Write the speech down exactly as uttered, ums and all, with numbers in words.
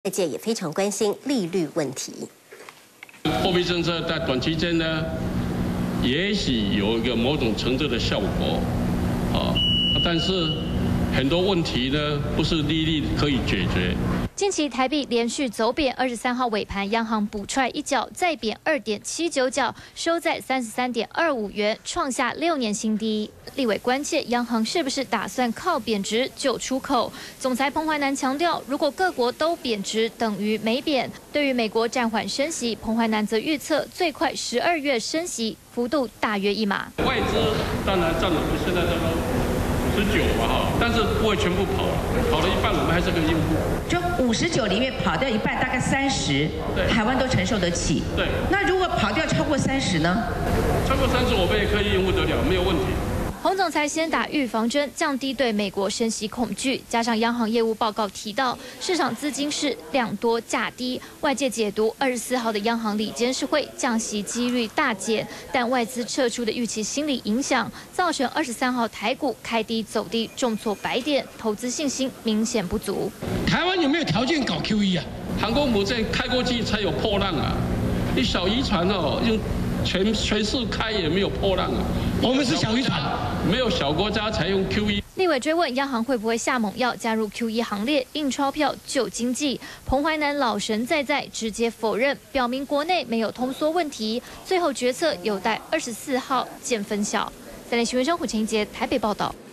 业界也非常关心利率问题。 货币政策在短期间呢，也许有一个某种程度的效果，啊，但是很多问题呢，不是利率可以解决。 近期台币连续走贬，二十三号尾盘央行补踹一脚，再贬二点七九角，收在三十三点二五元，创下六年新低。立委关切央行是不是打算靠贬值救出口？总裁彭淮南强调，如果各国都贬值，等于没贬。对于美国暂缓升息，彭淮南则预测最快十二月升息幅度大约一码。 外资当然占我们现在这个 十九嘛哈，但是不会全部跑，跑了一半，我们还是个应付。 就五十九里面跑掉一半，大概三十，台湾都承受得起。 对。那如果跑掉超过三十呢？ 超过三十，我们也可以应付得了，没有问题。 洪总裁先打预防针，降低对美国升息恐惧，加上央行业务报告提到，市场资金是量多价低，外界解读二十四号的央行理监事会降息几率大减，但外资撤出的预期心理影响，造成二十三号台股开低走低，重挫百点，投资信心明显不足。 台湾有没有条件搞 Q E 啊？ 航空母舰开过去才有破浪啊，你小渔船哦用 全全市开也没有破浪啊！ 我们是小渔船， 没有小国家才用 Q E。 立委追问央行会不会下猛药加入 Q E 行列，印钞票救经济？彭淮南老神在在，直接否认，表明国内没有通缩问题。最后决策有待二十四号见分晓。三立新闻生胡晴杰台北报道。